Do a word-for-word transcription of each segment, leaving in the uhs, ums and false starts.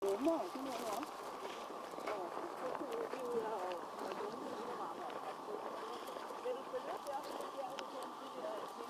lummer og sådan noget også. Og så kunne vi det ud og lumme det så meget. Vil du følge op der? Det er jo sådan de der ting.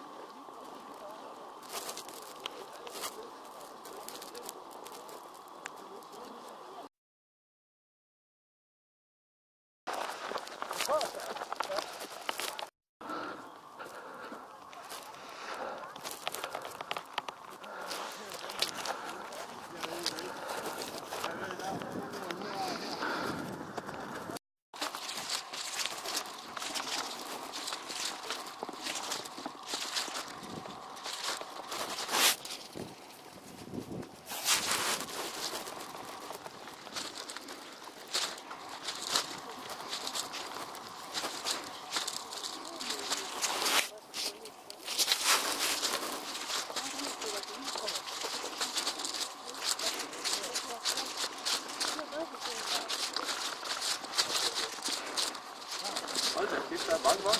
Hold da, det er bange for.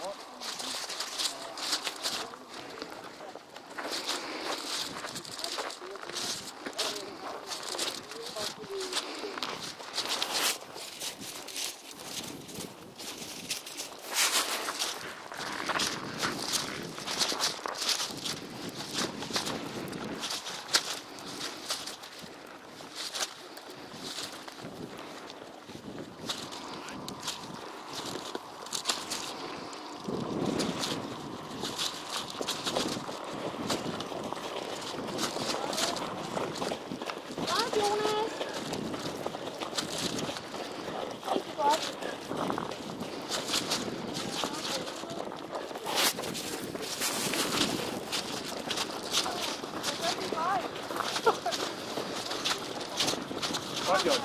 Godt gjort.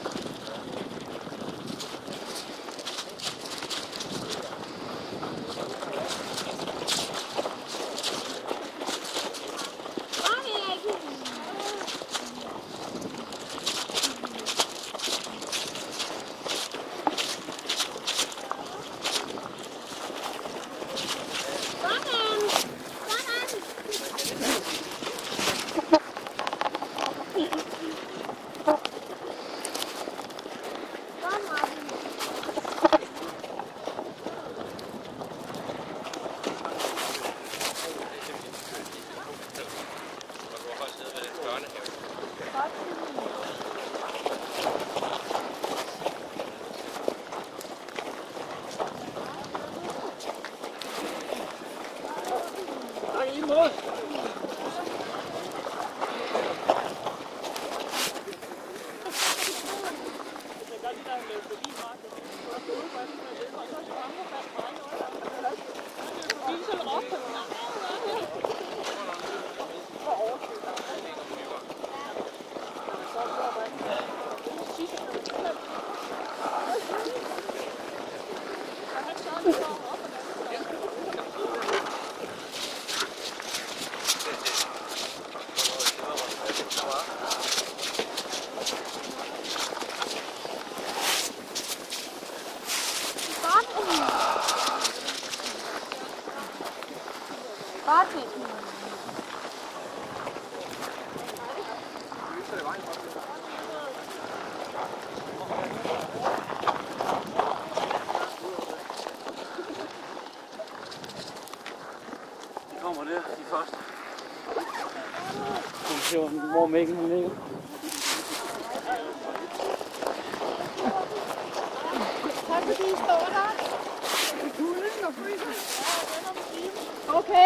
Kommer der, de første. Hvor mækken hun ligger. Tak fordi I står der. Det er kulden og fryser. Okay.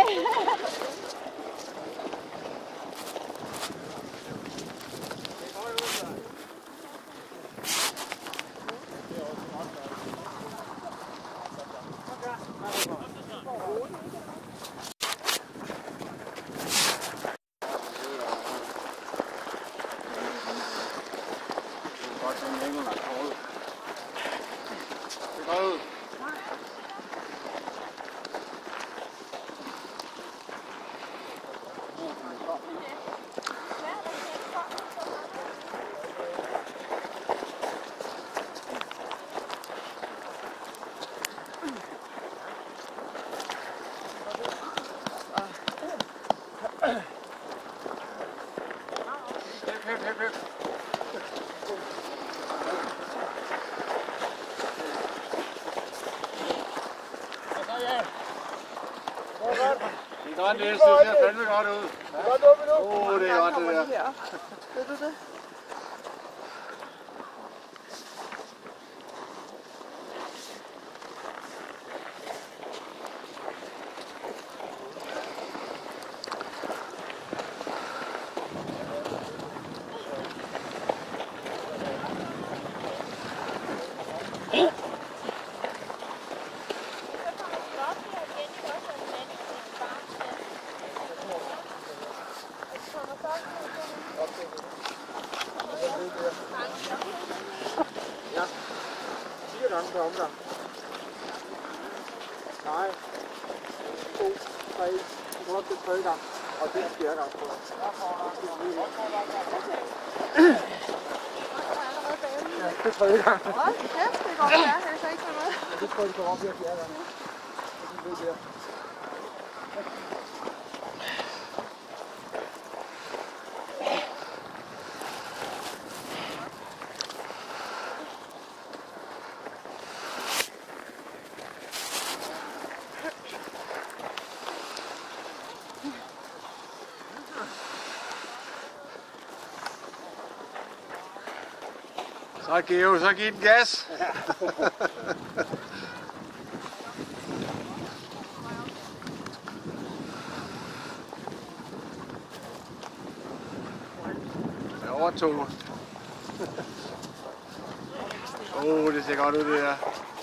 Hep, hep, hep. Godt, Niels. Det ser fandme godt ud. Godt åbent nu. Åh, oh, det er godt, det der. Her. Ved du det? Ja. Fire gange per omgang. Nej. To, tre. Du kan også det tredje gang. Og det er fjerde gang. Ja, det er tredje gang. Hold kæft, det går stærkt. Jeg kan ikke med. Ja, det tror jeg, de kommer op her fjerde gang. Det er det der. Så Geo, så giv den gas. Jeg overtog. Åh, oh, det ser godt ud det her.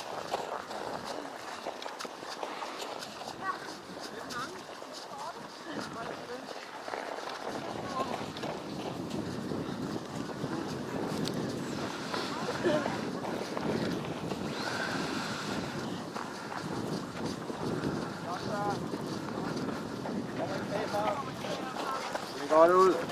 Det ser godt ud.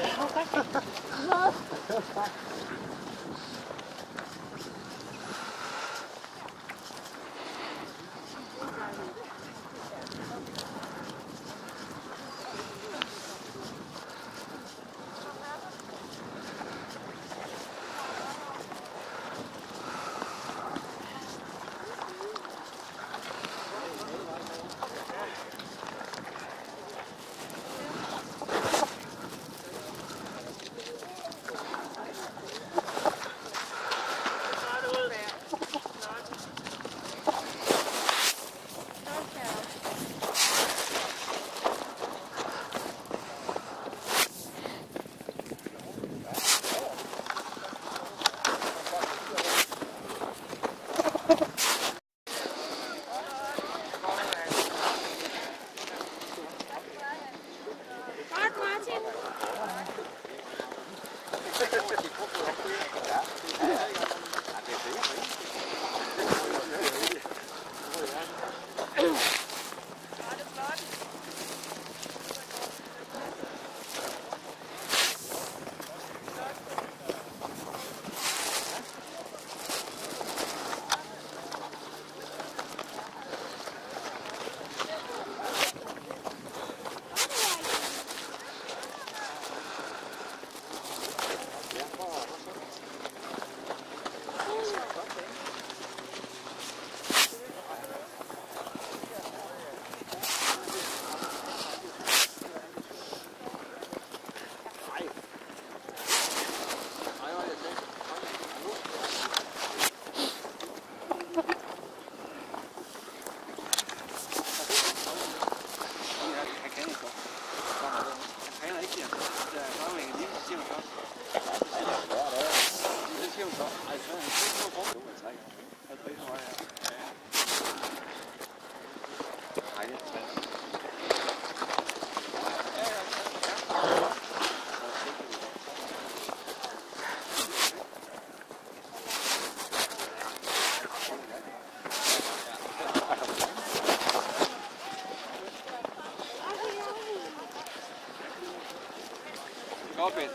Godt, Ben.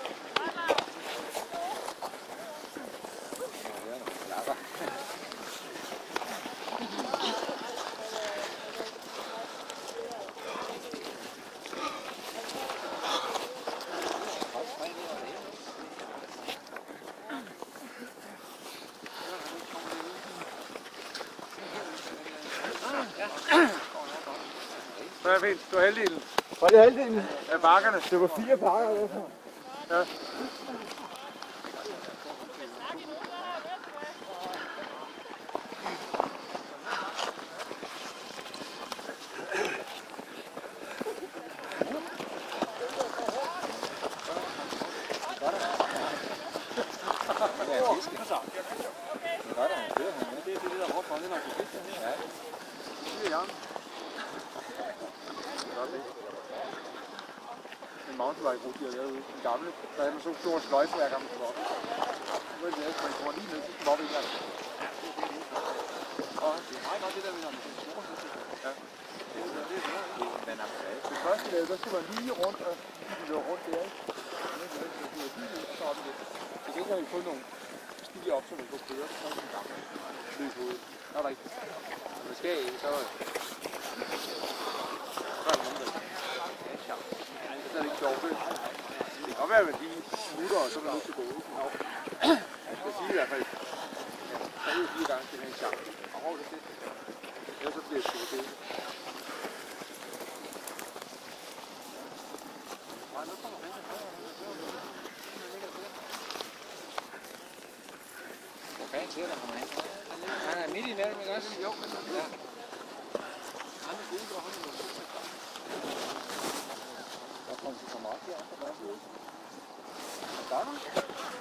Så er fint. Du er heldig. Var det halvdelen? Af bakkerne. Det var fire bakker. Ja. En mountainbike-rute, de har lavet ude. En gamle. Der havde man så store sløjfeværker, man skulle op. Nu er det lavet, man kommer lige ned, så skal man op i gang. Og det er meget godt det der med, når man skal store. Ja. Det første lag, der skulle man lige rundt, og de løber rundt der, ikke? Og så op i det. Så det kan vi få nogle stiger op, så man kan køre. Så er det en gammel løb hovedet. Der er der ikke. Når man skal ikke, så er det... Så er det nogen, der... Så er det ikke sjovt. Det kan godt være, at de smutter, og så er man nødt til at gå ud. Jeg skal sige i hvert fald, tre ud fire gange til en chance. Og det er det. Ellers så bliver det sgu det. Hvor fanden ser der ham af? Han er midt imellem, ikke også? Jo, men ja. Han er gode, og han er gode. Der kommer til kammerat her, der er ude. Der er der.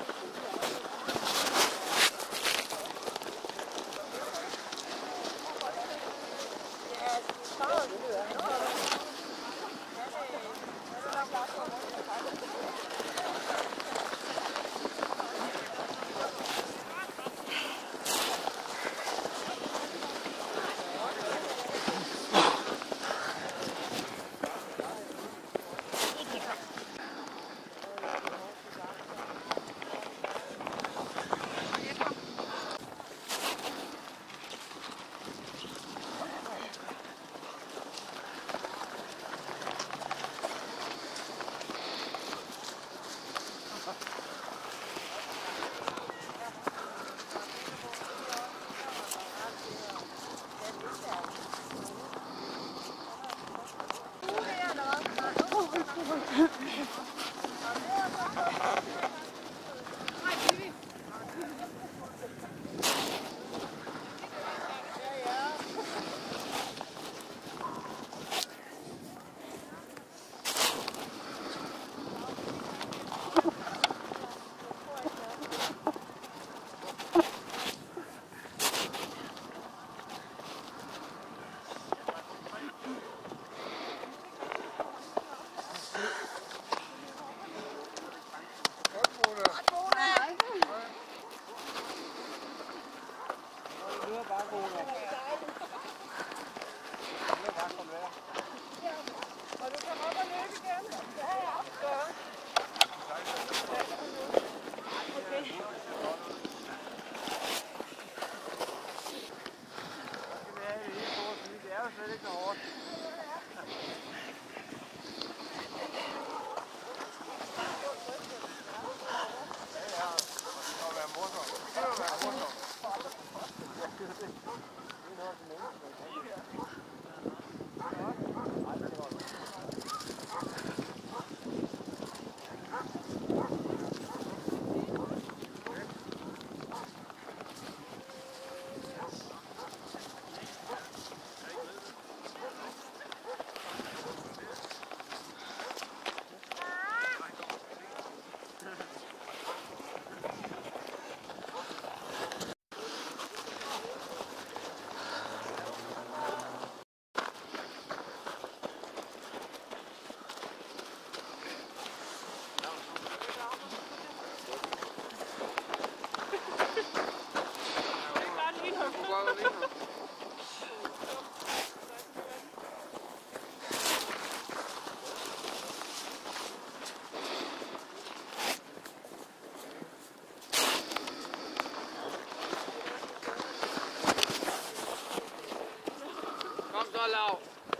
Lav.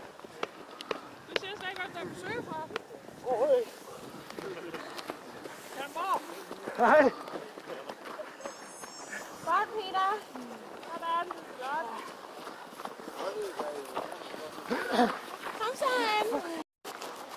Vi ser slet ikke, at der er besøg fra. Overhovedet ikke. Jan Borg. Hej. Godt, Peter. Sådan. Godt. Kom så, Anne.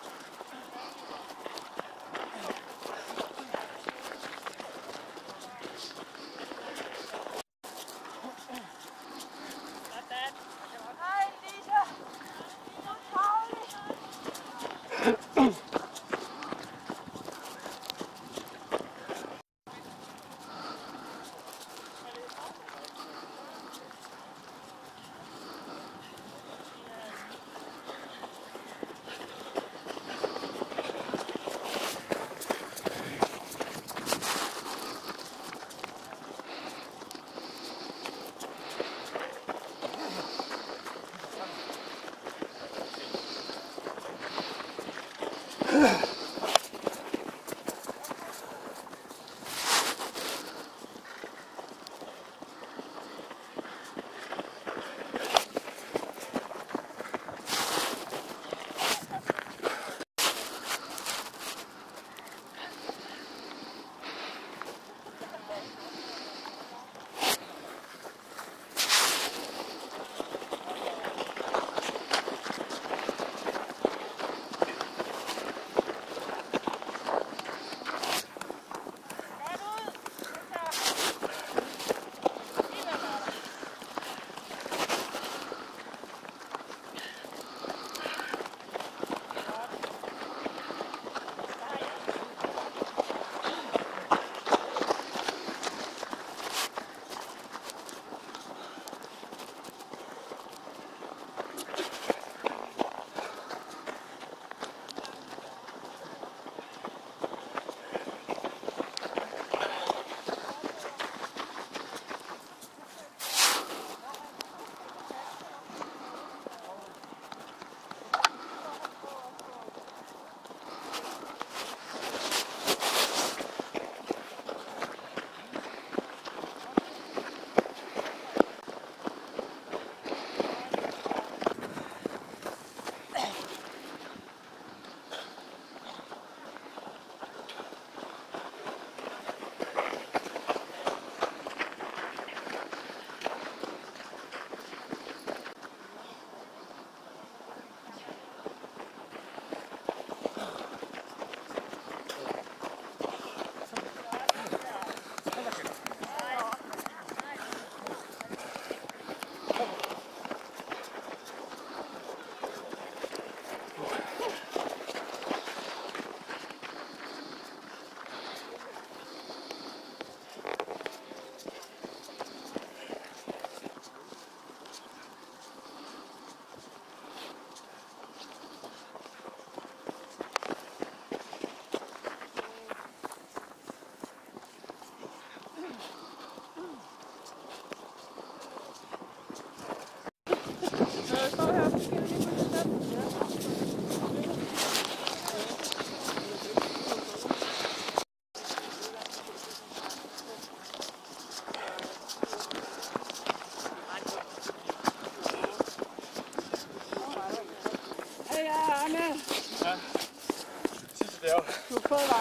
Du får bare.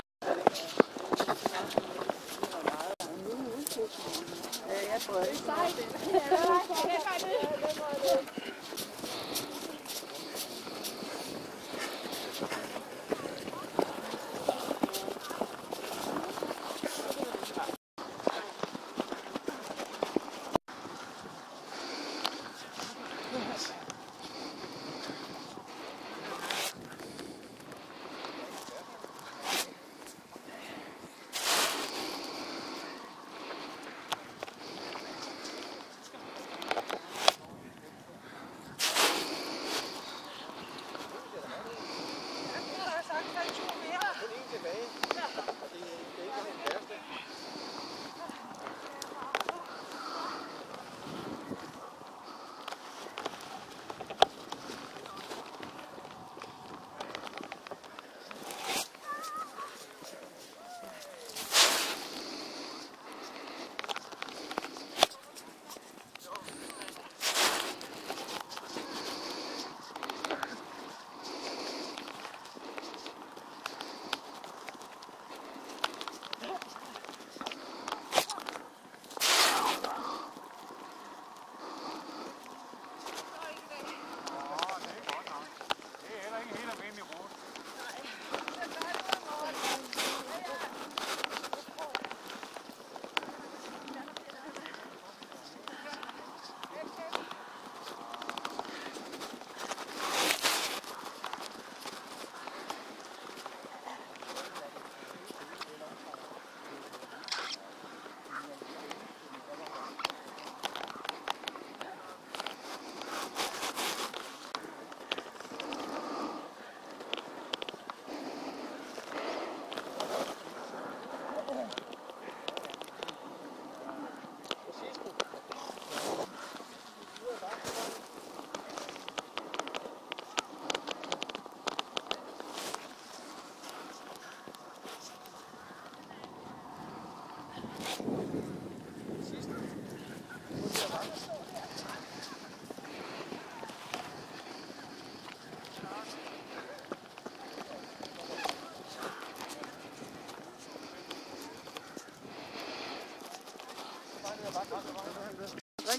Jeg tror ikke.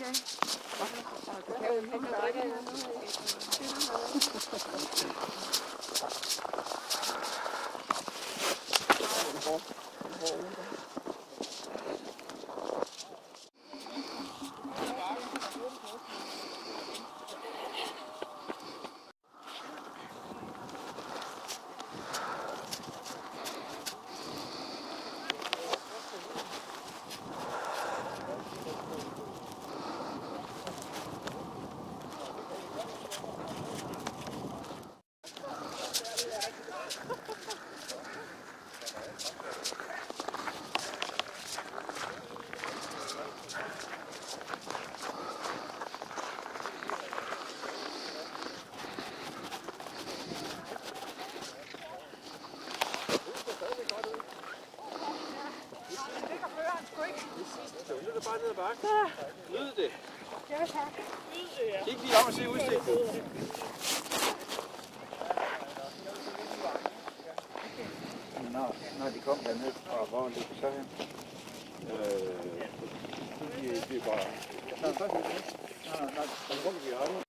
Det er bare ned ad bakken. Nyd det. Ja, tak. Nyd det, ja. Ikke lige om at se udsigten. Når, når de kom derned fra, hvor ligger så hen? Øh, det er bare... Når, når, når, når, når, når, når, når,